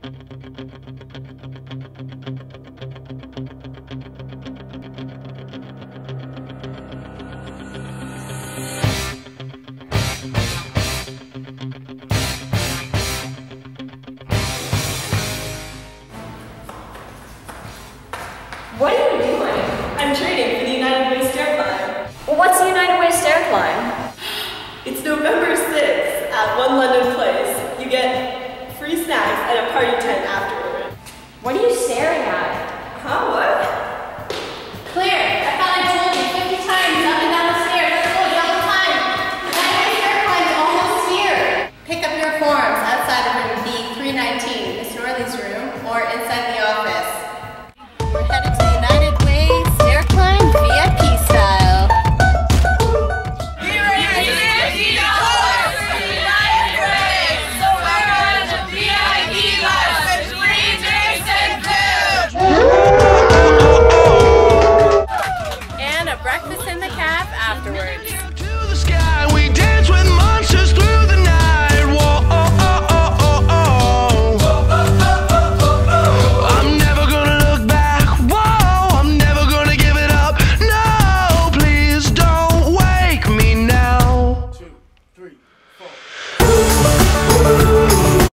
What are you doing? I'm training for the United Way stair climb. Well, what's the United Way stair climb? It's November 6th at One London Place. You get free snacks and a party tent afterward. What are you staring at? Huh, what? Claire, I thought I told you 50 times up and down the stairs. I told you all the time. The United Way stair climb is almost here. Pick up your forms outside of room B319, Miss Norley's room, or inside the office. We're headed to the United Way stair climb VIP style. We raised $50 for the United Way, so we're on the VIP bus with free drinks and food! And a breakfast in the cab afterwards.